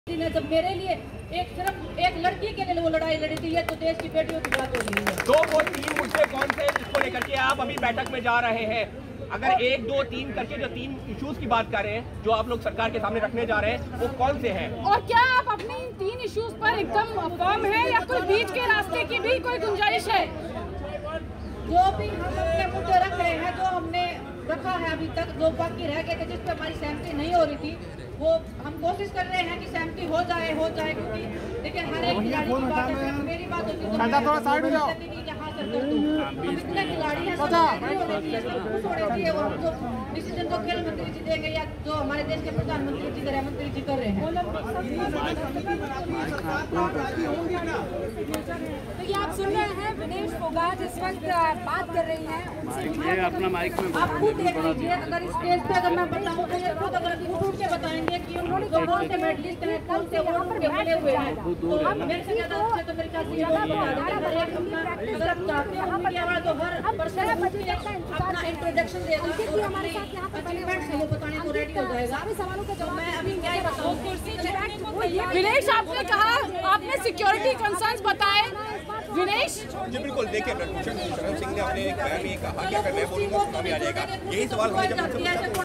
जब मेरे लिए सिर्फ एक लड़की के लिए वो लड़ाई लड़ी थी, ये तो देश की बेटियों की बात हो रही है। दो वो तीन मुद्दे कौन से जिसको लेकर के आप अभी बैठक में जा रहे हैं? अगर एक दो तीन करके जो तीन इश्यूज की बात कर रहे हैं जो आप लोग सरकार के सामने रखने जा रहे हैं वो कौन से हैं? और क्या आप अपने इन तीन इश्यूज पर एकदम फर्म है या कोई बीच के रास्ते की भी कोई गुंजाइश है? जो भी हम अपने मुद्दे रख रहे हैं, जो हमने रखा है अभी तक, जो बाकी रह गए थे जिस पर हमारी सहमति नहीं हो रही थी, वो हम कोशिश कर रहे हैं कि सहमति हो जाए क्योंकि देखिए हर एक खिलाड़ी की बात है। मेरी बात होती है हम इतने खिलाड़ी हैं, डिसीजन तो खेल मंत्री जी देंगे या जो हमारे देश के प्रधानमंत्री जी गृह मंत्री जी कर रहे हैं। तो ये आप सुन रहे हैं विनेश फोगाट इस वक्त बात कर रही हैं उनसे। अपना माइक में आप खुद देख लीजिए, अगर स्टेज पे अगर मैं बताऊँ तो ये खुद अगर उठ के बताएंगे कि उन्होंने जो कौन से मेडलिस्ट हैं, कौन से अवार्ड के मिले हुए हैं, तो मेरे से ज़्यादा अच्छे तो मेरे ख्याल से अगर आप चाहते हैं मीडिया वाला तो हर पर्सन अपना इंट्रोडक्शन देगा, अचीवमेंट है वो बताने को रेडी हो जाएगा। तो मैं अभी क्या ही बताऊँ। विनेश, आपने कहा आपने सिक्योरिटी कंसर्न्स बताए। विनेश जी बिल्कुल, देखिए प्रभूषण शरण सिंह ने अपने एक बयान में कहा कि अगर मैं बोलूँगा तो चुनाव में आ जाएगा। यही सवाल हमें जब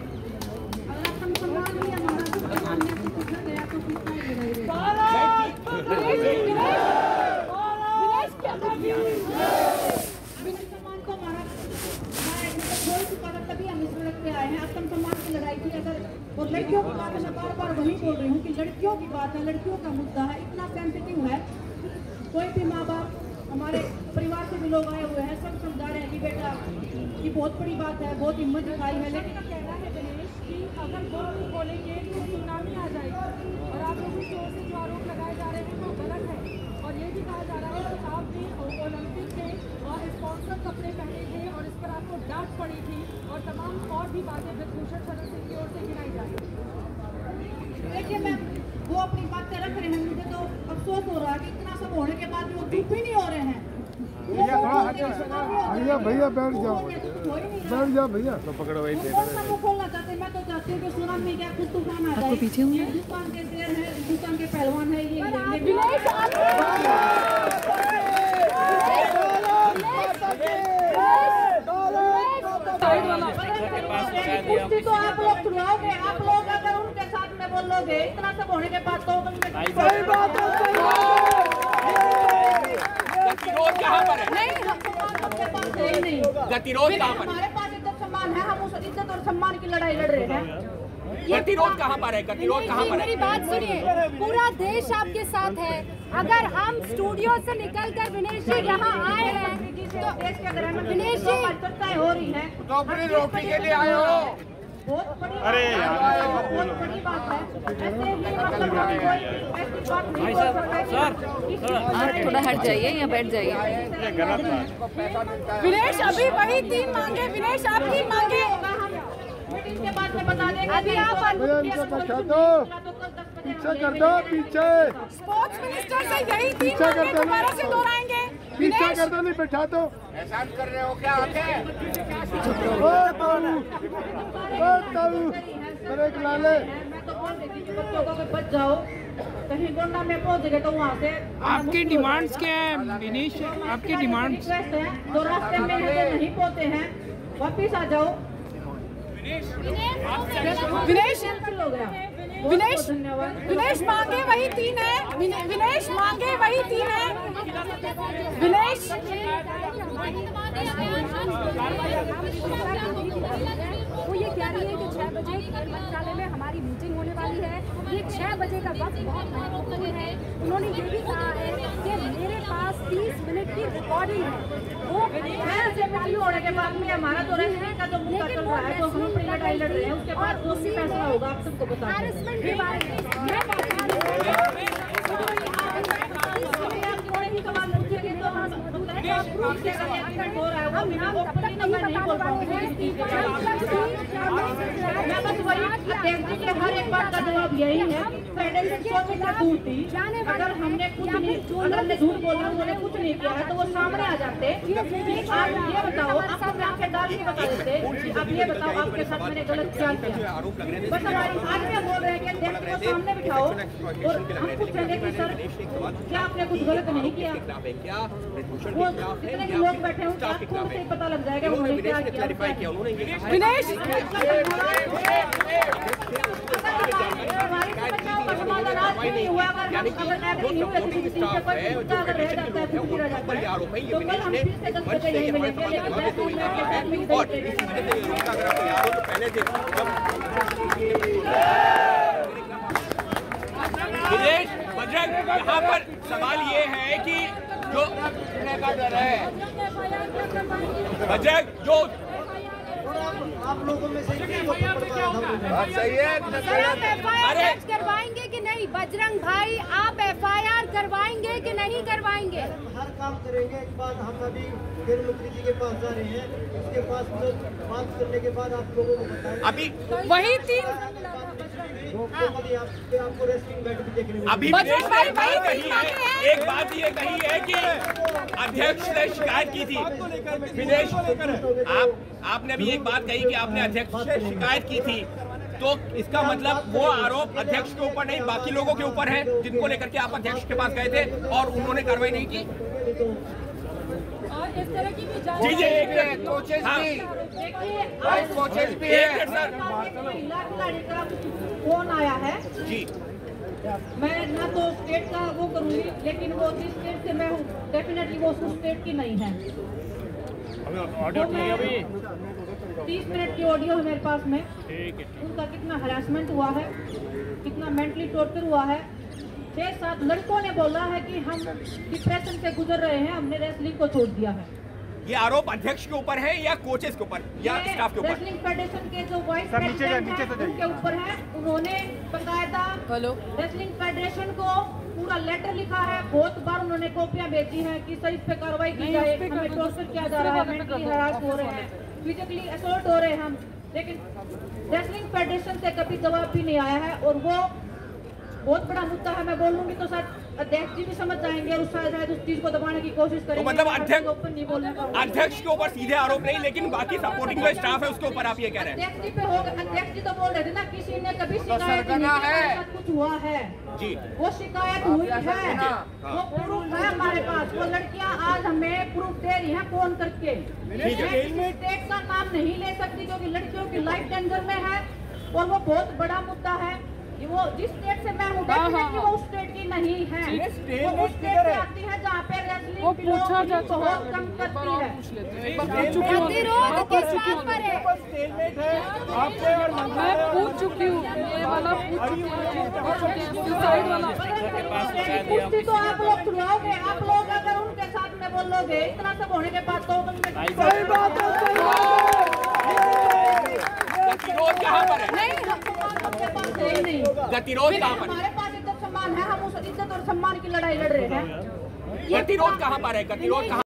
और लड़कियों की बात मैं बार वही बोल रही हूँ कि लड़कियों की बात है, लड़कियों का मुद्दा है, इतना सेंसिटिव है। कोई भी माँ बाप, हमारे परिवार से भी लोग आए हुए हैं, सब समझा रहे हैं कि बेटा ये बहुत बड़ी बात है, बहुत हिम्मत दिखाई है, लेकिन कहना है दिनेश कि अगर वो नहीं बोलेंगे तो सुनामी आ जाएगी। और आप लोगों की ओर से जो आरोप लगाए जा रहे हैं वो गलत है। और ये भी कहा जा रहा है कि आप भी ओलंपिक के और स्पॉन्सर कपड़े पहने थे और इस पर आपको डांट पड़ी थी और तमाम और भी बातें प्रभूषण शरण सिंह की ओर से गिनाई जा रही है। देखिए, मैं वो अपनी बातें रख रहे हैं, मुझे तो अफसोस हो रहा है कि इतना सब होने के बाद भी वो चुप ही नहीं हो रहे हैं। भैया बैठ जाओ भैया, तो पकड़ो वही खोलना चाहते हैं। मैं तो चाहती हूँ कि सुनामी क्या कुछ तूफान आ जाए। पीछे हिंदुस्तान के शेर है, हिंदुस्तान के पहलवान है ये। तो आप लोग चुनाओगे, आप लोग अगर उनके साथ में बोलोगे इतना सब होने के बाद तो सही बात गतिरोध कहाँ पर है? नहीं, गतिरोध कहाँ पर? हमारे पास इज्जत सम्मान है, हम उस इज्जत और सम्मान की लड़ाई लड़ रहे हैं। गतिरोध कहाँ पर है? गतिरोध कहाँ पर है? मेरी बात सुनिए, पूरा देश आपके साथ है। अगर हम स्टूडियो से निकलकर विनेश जी यहाँ आए हैं तो विनेश जी चर्चाएं हो रही है, नौकरी रोटी के लिए आए हो। बहुत बड़ी अरे बहुत बड़ी बात है। ऐसे ही ऐसी बात नहीं बोल सकता। आप थोड़ा हट जाइए या बैठ जाइए। विनेश, अभी वही तीन मांगे। विनेश, आप तीन मांगे मीटिंग के बाद में बता देंगे। अभी आप पीछे कर दो, पीछे स्पोर्ट्स मिनिस्टर से यही तीन मांगे दोबारा से दोहराएंगे। पीछे कर दो, नहीं बैठा दो। एहसान कर रहे हो क्या आके? ब्रेक ला ले। मैं तो बोल रही थी कि बच्चों को बच जाओ, कहीं गोंडा में पहुंच गए तो वहाँ से। आपकी डिमांड्स क्या है विनेश? आपकी डिमांड्स जो रास्ते में नहीं पहुंचे हैं वापिस आ जाओ। विनेश हो गया। विनेश मांगे वही तीन है। विनेश मांगे वही तीन है। विनेश वो ये कह रही है कि 6 बजे मंत्रालय में हमारी मीटिंग होने वाली है। ये 6 बजे का वक्त बहुत महत्वपूर्ण है। उन्होंने ये भी कहा है कि मेरे पास 30 मिनट की रिकॉर्डिंग है। वो चालू होने के बाद में हमारा तो रहने का जो मुद्दा चल रहा है, तो हम अपनी लड़ाई लड़ रहे हैं, उसके बाद जो भी फैसला होगा आप सबको बता हैरेसमेंट के बारे में हर एक बात का जवाब यही है। फेडरेशन 100 मीटर दूर थी। अगर हमने कुछ नहीं, अगर हमने झूठ बोला, उन्होंने कुछ नहीं किया है तो वो सामने आ जाते। आप ये बताओ, आप अपने आंखेदार नहीं बता देते, आप ये बताओ आपके साथ मैंने गलत क्या किया। बस हमारी आज में बोल रहे हैं कि अध्यक्ष को सामने बिठाओ और हम पूछेंगे कि सर क्या आपने कुछ गलत नहीं किया। वो जितने भी लोग बैठे हैं उनको खुद से ही पता लग जाएगा उन्होंने क्या किया। विनेश विदेश बजरंग, यहाँ पर सवाल ये है कि जो बजरंग जो आप लोगों में से सर आप FIR दर्ज करवाएंगे कि नहीं? बजरंग भाई आप FIR करवाएंगे कि नहीं करवाएंगे? हर काम करेंगे। एक बात हम अभी खेल मंत्री जी के पास जा रहे हैं, उसके पास बात करने के बाद आप लोगों को बताएंगे। अभी वही 3 आपको रेस्लिंग मैच भी देखने में अभी विदेश ने एक बात कही है, एक बात ये कही है कि अध्यक्ष ने शिकायत की थी। विदेश आपने अभी एक बात कही कि आपने अध्यक्ष से शिकायत की थी, तो इसका मतलब वो आरोप अध्यक्ष के ऊपर नहीं बाकी लोगों के ऊपर है जिनको लेकर के आप अध्यक्ष के पास गए थे और उन्होंने कार्रवाई नहीं की। इस तरह की भी जी जी एक मिनट, कोचेस भी है सर। फोन आया है जी, मैं ना तो स्टेट का वो करूंगी, लेकिन वो जिस स्टेट से मैं हूँ डेफिनेटली वो उस स्टेट की नहीं है। 30 मिनट की ऑडियो है मेरे पास में। उनका कितना हरासमेंट हुआ है, कितना मेंटली टॉर्चर हुआ है। 6-7 लड़कों ने बोला है कि हम डिप्रेशन से गुजर रहे हैं, हमने रेसलिंग को छोड़ दिया है। ये आरोप अध्यक्ष के ऊपर है या कोचेस के ऊपर या स्टाफ के ऊपर? रेसलिंग फेडरेशन के जो वाइस प्रेसिडेंट हैं उनके ऊपर है। उन्होंने बकायदा रेसलिंग फेडरेशन को पूरा लेटर लिखा है, बहुत बार उन्होंने कॉपियां भेजी हैं कि सर इस पे कार्रवाई की जाए, हमें टॉर्चर किया जा रहा है, मेंटली हरास हो रहे हैं, फिजिकली असॉल्ट हो रहे हैं हम। लेकिन रेसलिंग फेडरेशन से कभी जवाब भी नहीं आया है और वो बहुत बड़ा मुद्दा है। मैं बोलूंगी तो सर अध्यक्ष जी भी समझ जाएंगे और शायद उस चीज को दबाने की कोशिश करेंगे। तो मतलब अध्यक्ष के ऊपर सीधे आरोप नहीं, लेकिन बाकी सपोर्टिंग जो स्टाफ है उसके ऊपर आप ये कह रहे हैं? अध्यक्ष जी पे होगा। अध्यक्ष जी तो बोल रहे थे ना किसी ने कभी शिकायत नहीं की, ऐसा कुछ हुआ है जी, वो शिकायत हुई है, वो प्रूफ है हमारे पास। वो लड़कियां आज हमें प्रूफ दे रही हैं फोन करके। मैं किसी स्टेट का नाम नहीं ले सकती क्योंकि लड़कियों की लाइफ डेंजर में है और वो बहुत बड़ा मुद्दा है। वो जिस स्टेट से मैं हूँ डेफिनेटली वो उस स्टेट की नहीं है, वो उस स्टेट से आती है जहाँ पे रेसलिंग बहुत कम करती है। प्रतिरोध किस बात पर है? मैं पूछ चुकी हूँ, ये वाला पूछ चुकी हूँ, सुसाइड वाला। कुश्ती तो आप लोग छुड़वाओगे, आप लोग अगर उनके साथ में बोलोगे इतना सब होने के बाद तो सही बात है। गतिरोध कहाँ पर है? नहीं गतिरोध कहाँ पर? हमारे पास इज्जत सम्मान है, हम उस इज्जत और सम्मान की लड़ाई लड़ रहे हैं। गतिरोध कहाँ पर है? गतिरोध कहाँ